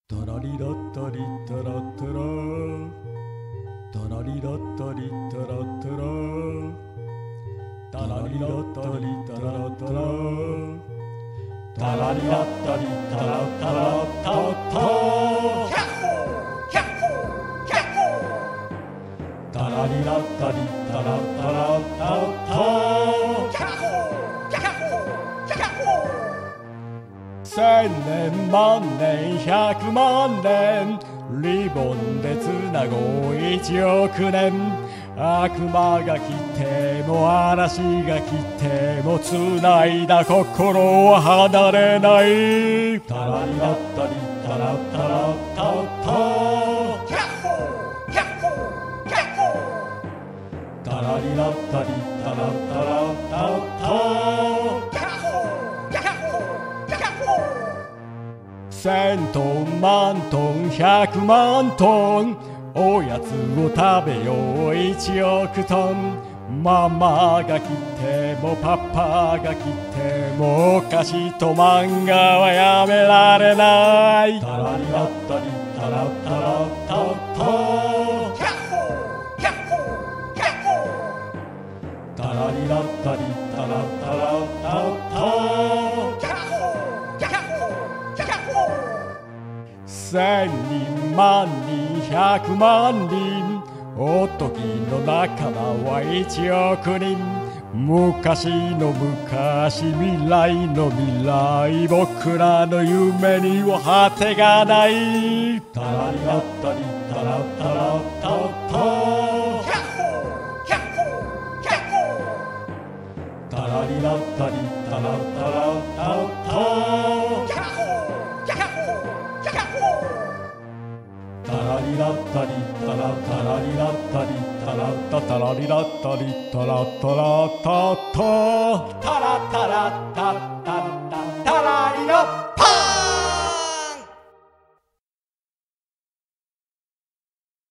タラリラッタリタラッタラタラリラッタリタラッタラタラリラッタリタラッタラタラリラッタリタラッタラタタタラリラッタリタラッタラタタ千年万年百万年リボンでつなごう1億年悪魔が来ても嵐が来てもつないだ心は離れないタラリラッタリタラッタラッタタタラリラッタリタラッタラッタタ千トン万トン百万トンおやつを食べよう1億トンママが来てもパパが来てもお菓子と漫画はやめられないタラリラッタリタラッタラッタタタラリラッタリタラッタラッタタ千人万人百万人おとぎの仲間は1億人昔の昔未来の未来僕らの夢には果てがないタラリラッタリタラッタラッタタタラリラッタリタラッタラッタタタラリラッタリタラタラリラッタリタラッタタラリラッタリタラタラタタタラタラタタタタラリラッ